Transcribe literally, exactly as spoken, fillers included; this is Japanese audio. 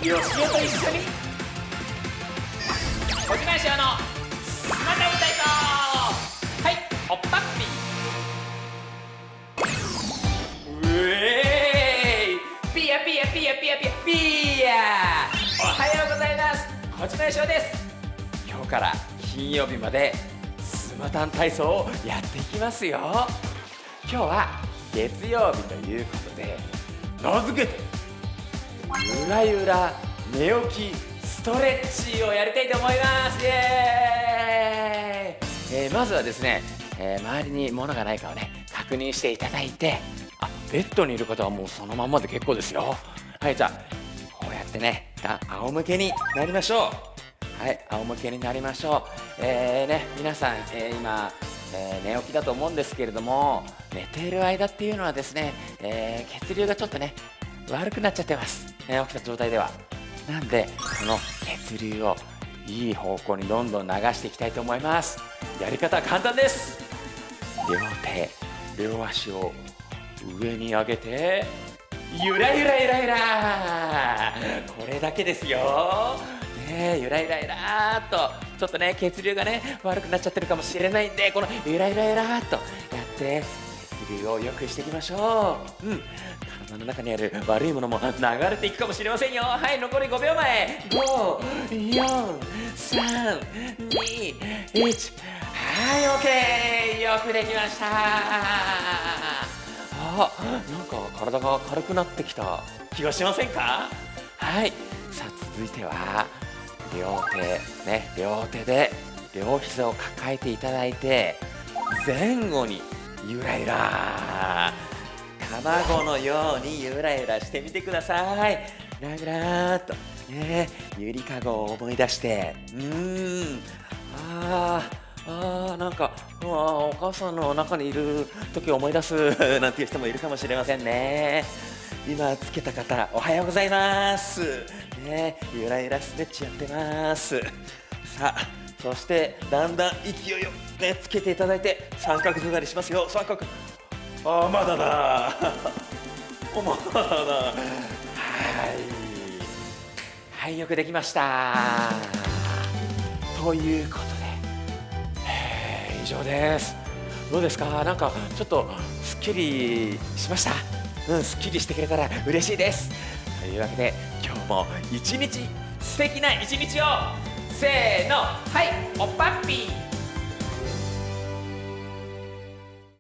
よしおと一緒に小島よしおのスマタウ体操。はい、おっぱっぴー。うえーい、ピヤピヤピヤピヤピヤピヤ。おはようございます。小島よしおです。今日から金曜日までスマタン体操をやっていきますよ。今日は月曜日ということで名付けてゆらゆら寝起きストレッチをやりたいと思います。イエーイ、えー、まずはですね、えー、周りに物がないかをね確認していただいて、あ、ベッドにいる方はもうそのまんまで結構ですよ。はい、じゃあこうやってね仰向けになりましょう。はい、仰向けになりましょう。えーね、皆さん、えー、今、えー、寝起きだと思うんですけれども、寝ている間っていうのはですね、えー、血流がちょっとね悪くなっちゃってます、えー、起きた状態では。なんでこの血流をいい方向にどんどん流していきたいと思います。やり方は簡単です。両手両足を上に上げてゆらゆらゆらゆら、これだけですよ。ね、ゆらゆらゆらーっとちょっとね血流がね悪くなっちゃってるかもしれないんで、このゆらゆらゆらーっとやって血流を良くしていきましょう。うん、体の中にある悪いものも流れていくかもしれませんよ。はい、残りごびょうまえ。ご、よん、さん、に、いち。はい、オッケー。よくできました。あ、なんか体が軽くなってきた気がしませんか？はい、さあ続いては両手ね、両手で両膝を抱えていただいて前後にゆらゆら、卵のようにゆらゆらしてみてください。ゆらゆらーっとね、ゆりかごを思い出して、うーん、あーあー、なんかうわー、お母さんの中にいる時を思い出すなんていう人もいるかもしれませんね。今つけた方おはようございますね、ゆらゆらストレッチやってます。さあそしてだんだん勢いをねつけていただいて三角座りしますよ。三角、あー、まだだおまだだ。はいはい、よくできました。ということで、えー、以上です。どうですか？なんかちょっとすっきりしました？うん、すっきりしてくれたら嬉しいです。というわけで今日も一日素敵な一日を。せーの、はい、おっぱっぴー。